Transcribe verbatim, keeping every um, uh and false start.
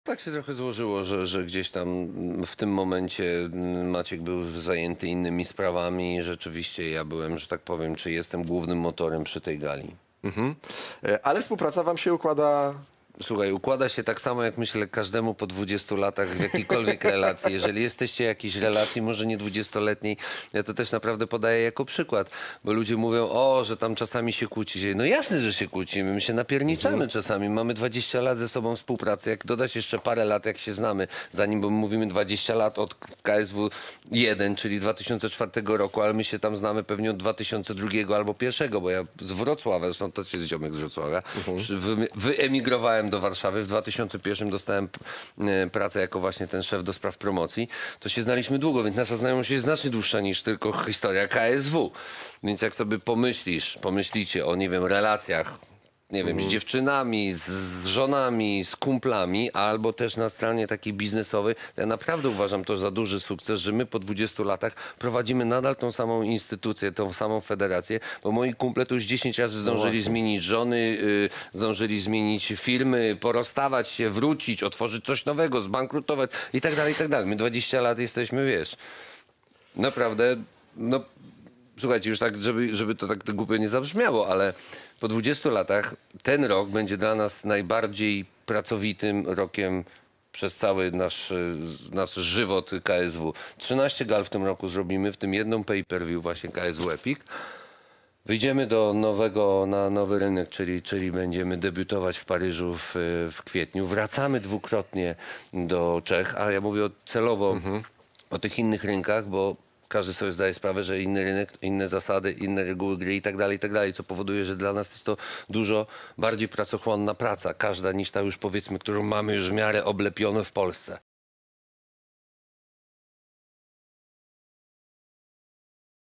Tak się trochę złożyło, że, że gdzieś tam w tym momencie Maciek był zajęty innymi sprawami. Rzeczywiście ja byłem, że tak powiem, czy jestem głównym motorem przy tej gali. Mhm. E, Ale współpraca wam się układa. Słuchaj, układa się tak samo, jak myślę, każdemu po dwudziestu latach w jakiejkolwiek relacji. Jeżeli jesteście w jakiejś relacji, może nie dwudziestoletniej, ja to też naprawdę podaję jako przykład, bo ludzie mówią, o, że tam czasami się kłócicie. No jasne, że się kłócimy, my się napierniczamy mhm. czasami. Mamy dwadzieścia lat ze sobą współpracy. Jak dodać jeszcze parę lat, jak się znamy, zanim, bo my mówimy dwadzieścia lat od K S W jeden, czyli dwa tysiące czwartego roku, ale my się tam znamy pewnie od dwa tysiące drugiego albo pierwszego, bo ja z Wrocławia, zresztą to jest ziomek z Wrocławia, mhm. wy, wyemigrowałem do Warszawy. W dwa tysiące pierwszym dostałem pracę jako właśnie ten szef do spraw promocji. To się znaliśmy długo, więc nasza znajomość jest znacznie dłuższa niż tylko historia K S W. Więc jak sobie pomyślisz, pomyślicie o, nie wiem, relacjach, nie wiem, z dziewczynami, z, z żonami, z kumplami, albo też na stronie takiej biznesowej. Ja naprawdę uważam to za duży sukces, że my po dwudziestu latach prowadzimy nadal tą samą instytucję, tą samą federację, bo moi kumple to już dziesięć razy zdążyli no zmienić żony, yy, zdążyli zmienić firmy, porozstawać się, wrócić, otworzyć coś nowego, zbankrutować i tak dalej, i tak dalej. My dwadzieścia lat jesteśmy, wiesz, naprawdę, no słuchajcie, już tak, żeby, żeby to tak głupio nie zabrzmiało, ale po dwudziestu latach ten rok będzie dla nas najbardziej pracowitym rokiem przez cały nasz, nasz żywot K S W. trzynaście gal w tym roku zrobimy, w tym jedną pay-per-view właśnie K S W Epic. Wyjdziemy do nowego, na nowy rynek, czyli, czyli będziemy debiutować w Paryżu w, w kwietniu. Wracamy dwukrotnie do Czech, a ja mówię celowo mhm. o tych innych rynkach, bo każdy sobie zdaje sprawę, że inny rynek, inne zasady, inne reguły gry i tak dalej, i tak dalej, co powoduje, że dla nas jest to dużo bardziej pracochłonna praca, każda niż ta już powiedzmy, którą mamy już w miarę oblepioną w Polsce.